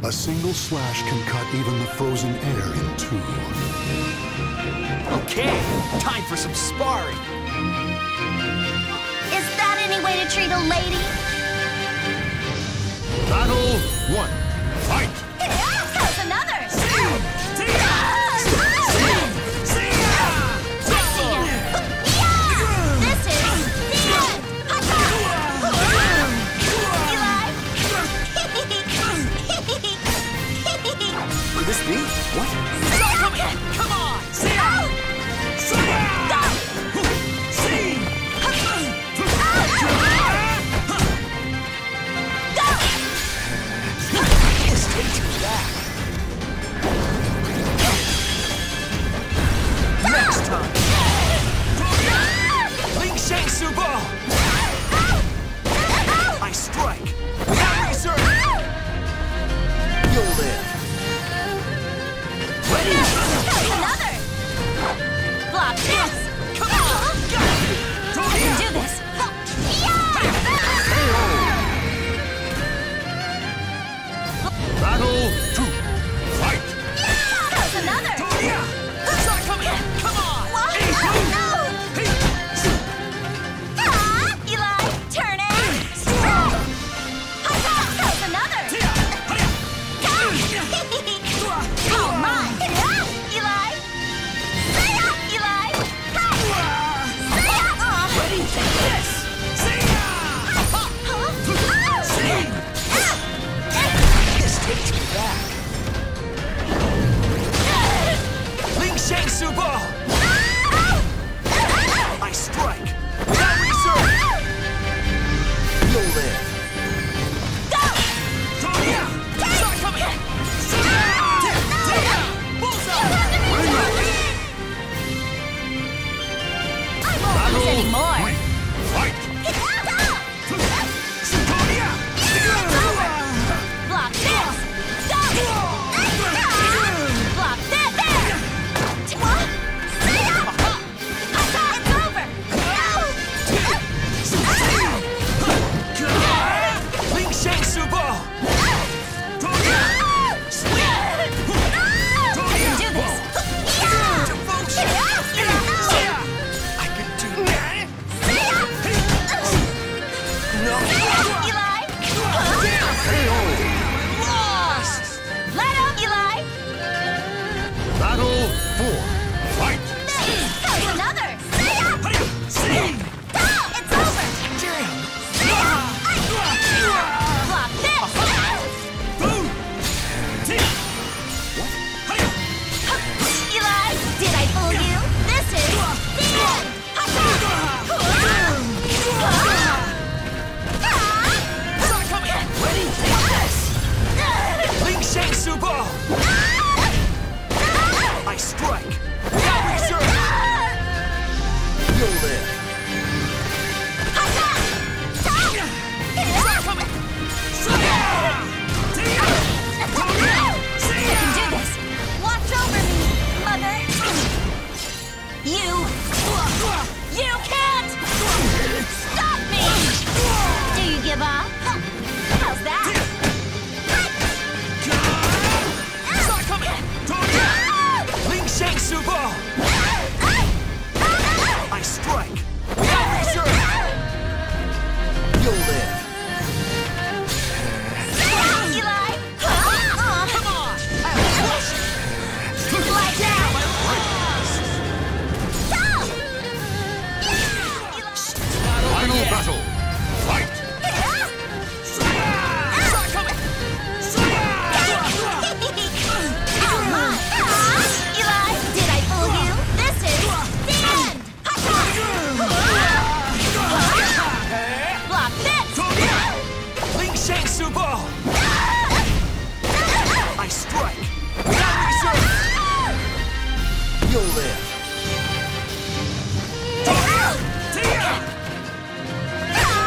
A single slash can cut even the frozen air in two. Okay, time for some sparring. Is that any way to treat a lady? Battle 1. Fight! How's another? This is the end! Could this be? What? Come on! Come on! See ya! See ya! See! This takes me back. Next time! Ling Shang Subo! I strike! Without reserve! You'll live! Ready? Another! Block this! Come on! Got it! I can do this! Battle 2. Fight! How's another? Start coming! Come on! Eli, turn it! How's another? Oh my! Eli! Eli! Ready? This! See ya! This takes me back. Ling Shang Subo! I strike! Without reserve! You'll live! Start coming! Bullseye! I won't lose anymore! 3. Fight! Block this! Block that! It's over! Ling Shang Subo! I can do this! I can do that! No! Eli! Lost! Let up, Eli! Battle 4. Fight! How's another? See! It's over! Jam! Block this! Boom! Eli, did I fool you? This is the end! Start coming! Ready? Yes! Ling Shang Subo! I strike! Without reserve! You'll live! Start coming! I can do this! Watch over me, Mother! You can't stop me! Do you give up? How's that? Start coming! Ling Shang Subo! I strike! Without reserve! You'll live! Eli! Come on! Like that! Final battle! Fight! Start coming! Eli, did I fool you? This is the end! Block this! Ling Shang Subo! I strike! Without reserve! You'll live!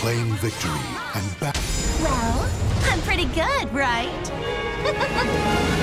claim victory and back. Well, I'm pretty good, right?